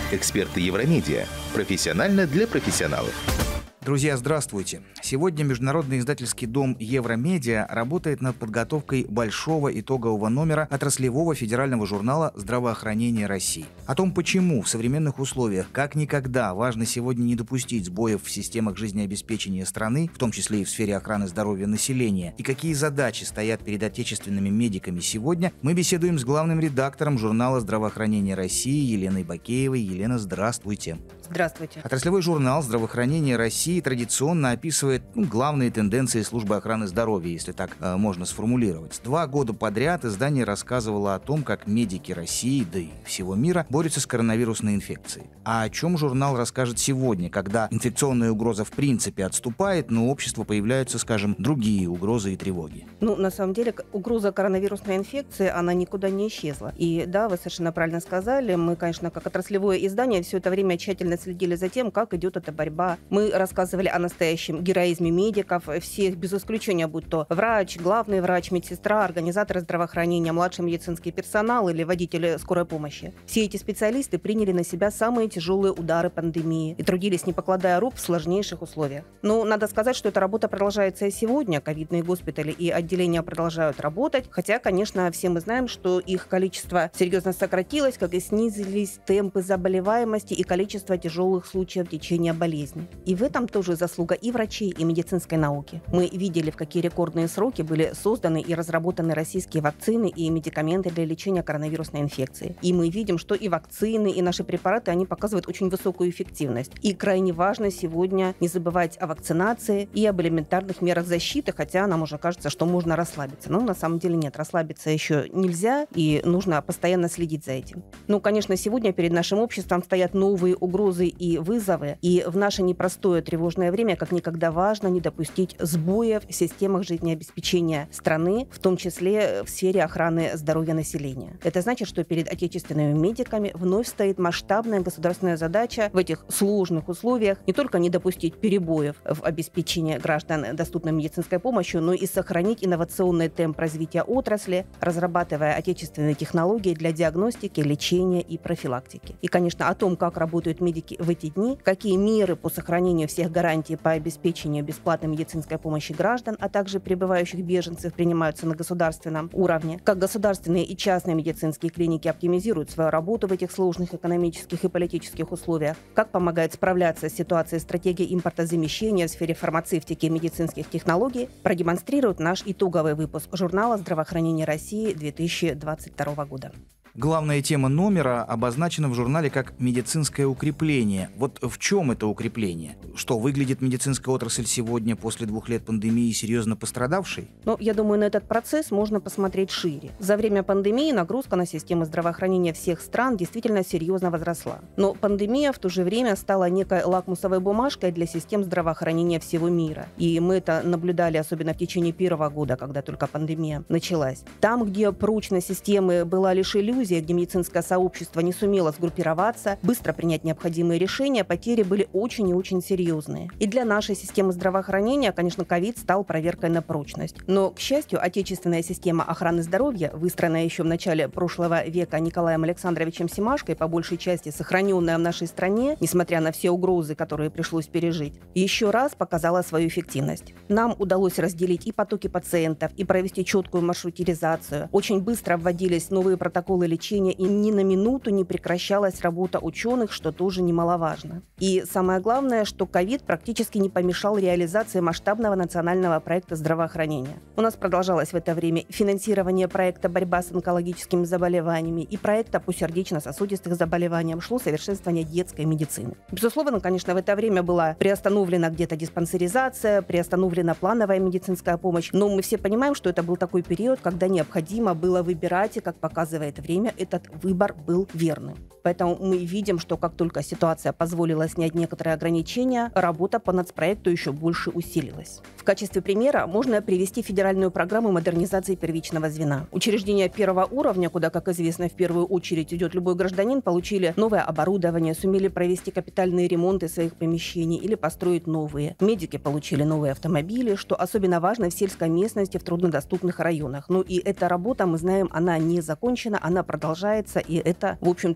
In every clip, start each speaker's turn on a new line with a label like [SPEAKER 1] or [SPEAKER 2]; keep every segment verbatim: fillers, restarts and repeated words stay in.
[SPEAKER 1] Эксперты Евромедиа. Профессионально для профессионалов.
[SPEAKER 2] Друзья, здравствуйте! Сегодня Международный издательский дом Евромедиа работает над подготовкой большого итогового номера отраслевого федерального журнала «Здравоохранение России». О том, почему в современных условиях как никогда важно сегодня не допустить сбоев в системах жизнеобеспечения страны, в том числе и в сфере охраны здоровья населения, и какие задачи стоят перед отечественными медиками сегодня, мы беседуем с главным редактором журнала «Здравоохранение России» Еленой Бакеевой. Елена, здравствуйте!
[SPEAKER 3] Здравствуйте.
[SPEAKER 2] Отраслевой журнал «Здравоохранение России» традиционно описывает ну, главные тенденции службы охраны здоровья, если так э, можно сформулировать. Два года подряд издание рассказывало о том, как медики России, да и всего мира, борются с коронавирусной инфекцией. А о чем журнал расскажет сегодня, когда инфекционная угроза в принципе отступает, но у общества появляются, скажем, другие угрозы и тревоги?
[SPEAKER 3] Ну, на самом деле, угроза коронавирусной инфекции, она никуда не исчезла. И да, вы совершенно правильно сказали, мы, конечно, как отраслевое издание все это время тщательно следили за тем, как идет эта борьба. Мы рассказывали о настоящем героизме медиков, всех без исключения, будь то врач, главный врач, медсестра, организаторы здравоохранения, младший медицинский персонал или водители скорой помощи. Все эти специалисты приняли на себя самые тяжелые удары пандемии и трудились, не покладая рук, в сложнейших условиях. Но надо сказать, что эта работа продолжается и сегодня. Ковидные госпитали и отделения продолжают работать, хотя, конечно, все мы знаем, что их количество серьезно сократилось, как и снизились темпы заболеваемости и количество тяжелых случаев течения болезни. И в этом тоже заслуга и врачей, и медицинской науки. Мы видели, в какие рекордные сроки были созданы и разработаны российские вакцины и медикаменты для лечения коронавирусной инфекции. И мы видим, что и вакцины, и наши препараты, они показывают очень высокую эффективность. И крайне важно сегодня не забывать о вакцинации и об элементарных мерах защиты, хотя нам уже кажется, что можно расслабиться. Но на самом деле нет, расслабиться еще нельзя, и нужно постоянно следить за этим. Ну, конечно, сегодня перед нашим обществом стоят новые угрозы и вызовы, и в наше непростое тревожное время как никогда важно не допустить сбоев в системах жизнеобеспечения страны, в том числе в сфере охраны здоровья населения. Это значит, что перед отечественными медиками вновь стоит масштабная государственная задача в этих сложных условиях не только не допустить перебоев в обеспечении граждан доступной медицинской помощью, но и сохранить инновационный темп развития отрасли, разрабатывая отечественные технологии для диагностики, лечения и профилактики. И, конечно, о том, как работают медики в эти дни, какие меры по сохранению всех гарантий по обеспечению бесплатной медицинской помощи граждан, а также прибывающих беженцев принимаются на государственном уровне, как государственные и частные медицинские клиники оптимизируют свою работу в этих сложных экономических и политических условиях, как помогает справляться с ситуацией стратегии импортозамещения в сфере фармацевтики и медицинских технологий, продемонстрирует наш итоговый выпуск журнала «Здравоохранение России» две тысячи двадцать второго года.
[SPEAKER 2] Главная тема номера обозначена в журнале как «медицинское укрепление». Вот в чем это укрепление? Что, выглядит медицинская отрасль сегодня после двух лет пандемии серьезно пострадавшей?
[SPEAKER 3] Ну, я думаю, на этот процесс можно посмотреть шире. За время пандемии нагрузка на системы здравоохранения всех стран действительно серьезно возросла. Но пандемия в то же время стала некой лакмусовой бумажкой для систем здравоохранения всего мира. И мы это наблюдали особенно в течение первого года, когда только пандемия началась. Там, где прочность системы была лишь иллюзией, где медицинское сообщество не сумело сгруппироваться, быстро принять необходимые решения, потери были очень и очень серьезные. И для нашей системы здравоохранения, конечно, ковид стал проверкой на прочность. Но, к счастью, отечественная система охраны здоровья, выстроенная еще в начале прошлого века Николаем Александровичем Семашкой, по большей части сохраненная в нашей стране, несмотря на все угрозы, которые пришлось пережить, еще раз показала свою эффективность. Нам удалось разделить и потоки пациентов, и провести четкую маршрутизацию. Очень быстро вводились новые протоколы лечения, и ни на минуту не прекращалась работа ученых, что тоже немаловажно. И самое главное, что ковид практически не помешал реализации масштабного национального проекта здравоохранения. У нас продолжалось в это время финансирование проекта «Борьба с онкологическими заболеваниями» и проекта по сердечно-сосудистых заболеваниям, шло совершенствование детской медицины. Безусловно, конечно, в это время была приостановлена где-то диспансеризация, приостановлена плановая медицинская помощь, но мы все понимаем, что это был такой период, когда необходимо было выбирать, и, как показывает время, этот выбор был верным. Поэтому мы видим, что как только ситуация позволила снять некоторые ограничения, работа по нацпроекту еще больше усилилась. В качестве примера можно привести федеральную программу модернизации первичного звена. Учреждения первого уровня, куда, как известно, в первую очередь идет любой гражданин, получили новое оборудование, сумели провести капитальные ремонты своих помещений или построить новые. Медики получили новые автомобили, что особенно важно в сельской местности, в труднодоступных районах. Ну и эта работа, мы знаем, она не закончена, она продолжается, и это, в общем-то, внушает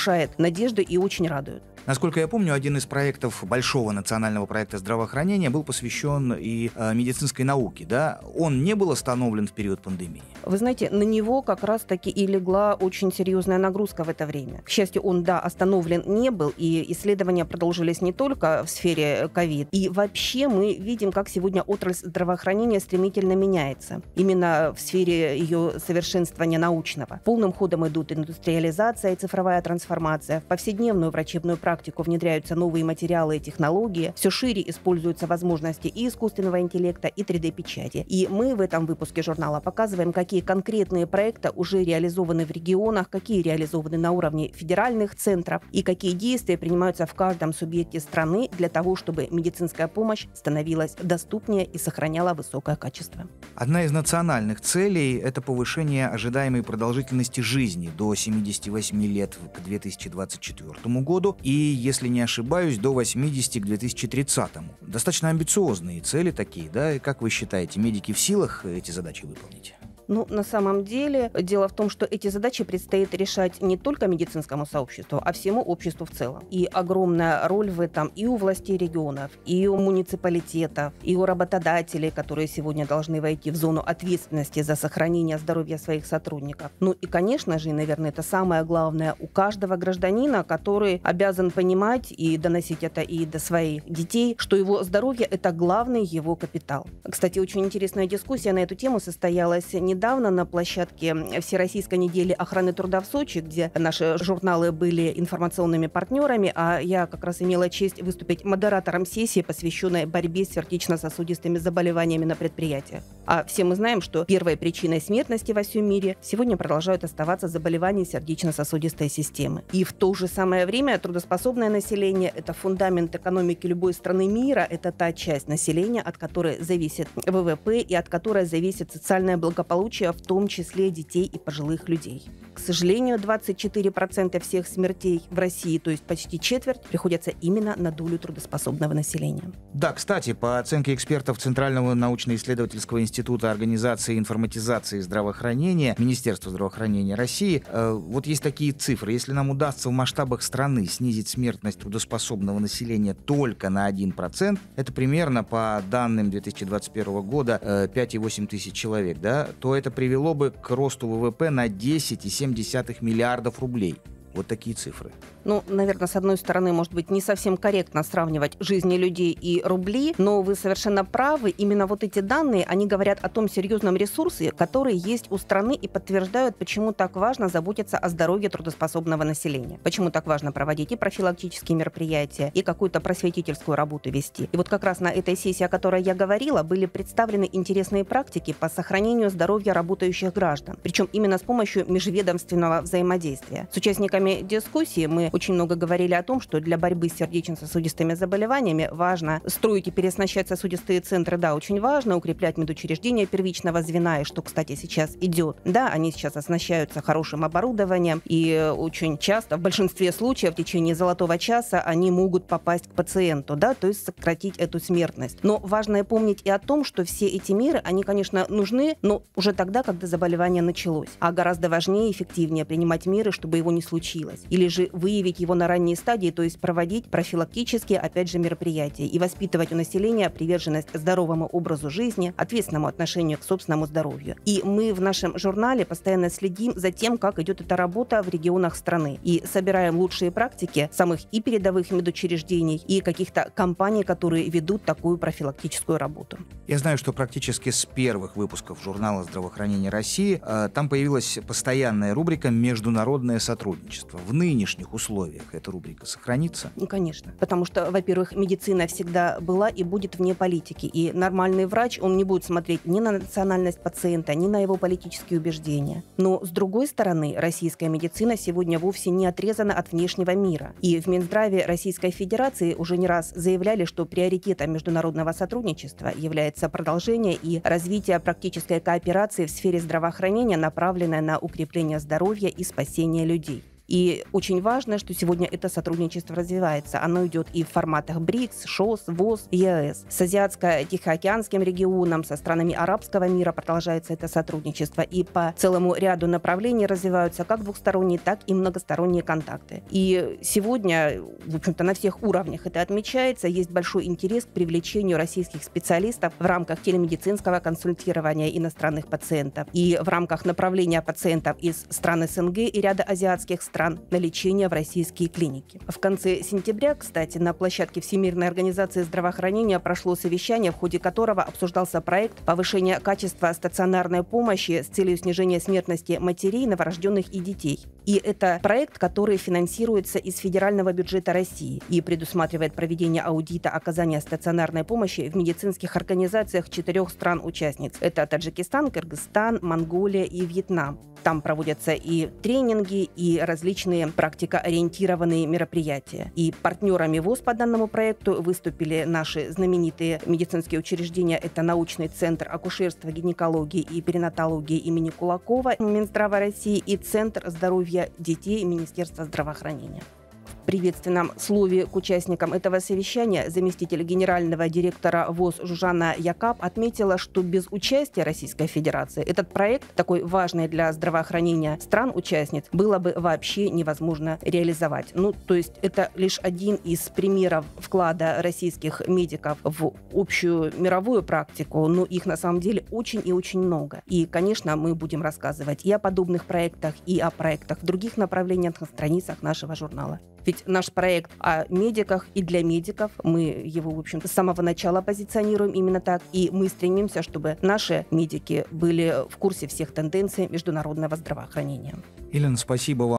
[SPEAKER 3] внушает надежды и очень радует.
[SPEAKER 2] Насколько я помню, один из проектов большого национального проекта здравоохранения был посвящен и э, медицинской науке, да? Он не был остановлен в период пандемии?
[SPEAKER 3] Вы знаете, на него как раз-таки и легла очень серьезная нагрузка в это время. К счастью, он, да, остановлен не был, и исследования продолжились не только в сфере ковид. И вообще мы видим, как сегодня отрасль здравоохранения стремительно меняется. Именно в сфере ее совершенствования научного. Полным ходом идут индустриализация и цифровая трансформация. В повседневную врачебную практику внедряются новые материалы и технологии. Все шире используются возможности и искусственного интеллекта, и три дэ-печати. И мы в этом выпуске журнала показываем, какие конкретные проекты уже реализованы в регионах, какие реализованы на уровне федеральных центров и какие действия принимаются в каждом субъекте страны для того, чтобы медицинская помощь становилась доступнее и сохраняла высокое качество.
[SPEAKER 2] Одна из национальных целей – это повышение ожидаемой продолжительности жизни до семидесяти восьми лет к две тысячи двадцать четвёртому году и, если не ошибаюсь, до восьмидесяти к две тысячи тридцатому. Достаточно амбициозные цели такие, да? И как вы считаете, медики в силах эти задачи выполнить?
[SPEAKER 3] Ну, на самом деле, дело в том, что эти задачи предстоит решать не только медицинскому сообществу, а всему обществу в целом. И огромная роль в этом и у властей регионов, и у муниципалитетов, и у работодателей, которые сегодня должны войти в зону ответственности за сохранение здоровья своих сотрудников. Ну и, конечно же, наверное, это самое главное, у каждого гражданина, который обязан понимать и доносить это и до своих детей, что его здоровье – это главный его капитал. Кстати, очень интересная дискуссия на эту тему состоялась не Недавно на площадке Всероссийской недели охраны труда в Сочи, где наши журналы были информационными партнерами, а я как раз имела честь выступить модератором сессии, посвященной борьбе с сердечно-сосудистыми заболеваниями на предприятиях. А все мы знаем, что первой причиной смертности во всем мире сегодня продолжают оставаться заболевания сердечно-сосудистой системы. И в то же самое время трудоспособное население – это фундамент экономики любой страны мира, это та часть населения, от которой зависит вэ вэ пэ и от которой зависит социальное благополучие, в том числе детей и пожилых людей. К сожалению, двадцать четыре процента всех смертей в России, то есть почти четверть, приходятся именно на долю трудоспособного населения.
[SPEAKER 2] Да, кстати, по оценке экспертов Центрального научно-исследовательского института организации информатизации здравоохранения Министерства здравоохранения России, э, вот есть такие цифры. Если нам удастся в масштабах страны снизить смертность трудоспособного населения только на один процент, это примерно, по данным две тысячи двадцать первого года, э, пять и восемь тысяч человек, да, то это привело бы к росту вэ вэ пэ на десять и семь десятых миллиардов рублей. Вот такие цифры.
[SPEAKER 3] Ну, наверное, с одной стороны, может быть, не совсем корректно сравнивать жизни людей и рубли, но вы совершенно правы. Именно вот эти данные, они говорят о том серьезном ресурсе, который есть у страны и подтверждают, почему так важно заботиться о здоровье трудоспособного населения. Почему так важно проводить и профилактические мероприятия, и какую-то просветительскую работу вести. И вот как раз на этой сессии, о которой я говорила, были представлены интересные практики по сохранению здоровья работающих граждан. Причем именно с помощью межведомственного взаимодействия. С участниками дискуссии мы очень много говорили о том, что для борьбы с сердечно-сосудистыми заболеваниями важно строить и переоснащать сосудистые центры, да, очень важно, укреплять медучреждения первичного звена, и что, кстати, сейчас идет. Да, они сейчас оснащаются хорошим оборудованием, и очень часто, в большинстве случаев, в течение золотого часа они могут попасть к пациенту, да, то есть сократить эту смертность. Но важно помнить и о том, что все эти меры, они, конечно, нужны, но уже тогда, когда заболевание началось. А гораздо важнее и эффективнее принимать меры, чтобы его не случилось. Или же выявить его на ранней стадии, то есть проводить профилактические, опять же, мероприятия и воспитывать у населения приверженность здоровому образу жизни, ответственному отношению к собственному здоровью. И мы в нашем журнале постоянно следим за тем, как идет эта работа в регионах страны. И собираем лучшие практики самых и передовых медучреждений, и каких-то компаний, которые ведут такую профилактическую работу.
[SPEAKER 2] Я знаю, что практически с первых выпусков журнала «Здравоохранение России» э, там появилась постоянная рубрика «Международное сотрудничество». В нынешних условиях эта рубрика сохранится?
[SPEAKER 3] Ну, конечно. Потому что, во-первых, медицина всегда была и будет вне политики. И нормальный врач, он не будет смотреть ни на национальность пациента, ни на его политические убеждения. Но, с другой стороны, российская медицина сегодня вовсе не отрезана от внешнего мира. И в Минздраве Российской Федерации уже не раз заявляли, что приоритетом международного сотрудничества является продолжение и развитие практической кооперации в сфере здравоохранения, направленной на укрепление здоровья и спасение людей. И очень важно, что сегодня это сотрудничество развивается. Оно идет и в форматах БРИКС, ШОС, ВОЗ, ЕС. С Азиатско-Тихоокеанским регионом, со странами арабского мира продолжается это сотрудничество. И по целому ряду направлений развиваются как двухсторонние, так и многосторонние контакты. И сегодня, в общем-то, на всех уровнях это отмечается. Есть большой интерес к привлечению российских специалистов в рамках телемедицинского консультирования иностранных пациентов и в рамках направления пациентов из стран СНГ и ряда азиатских стран на лечение в российские клиники. В конце сентября, кстати, на площадке Всемирной организации здравоохранения прошло совещание, в ходе которого обсуждался проект повышения качества стационарной помощи с целью снижения смертности матерей, новорожденных и детей. И это проект, который финансируется из федерального бюджета России и предусматривает проведение аудита оказания стационарной помощи в медицинских организациях четырех стран-участниц. Это Таджикистан, Кыргызстан, Монголия и Вьетнам. Там проводятся и тренинги, и различные практикоориентированные мероприятия. И партнерами ВОЗ по данному проекту выступили наши знаменитые медицинские учреждения. Это научный центр акушерства, гинекологии и перинатологии имени Кулакова Минздрава России и Центр здоровья детей Министерства здравоохранения. В приветственном слове к участникам этого совещания заместитель генерального директора ВОЗ Жужана Якап отметила, что без участия Российской Федерации этот проект, такой важный для здравоохранения стран-участниц, было бы вообще невозможно реализовать. Ну, то есть это лишь один из примеров вклада российских медиков в общую мировую практику, но их на самом деле очень и очень много. И, конечно, мы будем рассказывать и о подобных проектах, и о проектах в других направлениях на страницах нашего журнала. Ведь наш проект о медиках и для медиков, мы его, в общем-то, с самого начала позиционируем именно так, и мы стремимся, чтобы наши медики были в курсе всех тенденций международного здравоохранения.
[SPEAKER 2] Елена, спасибо вам.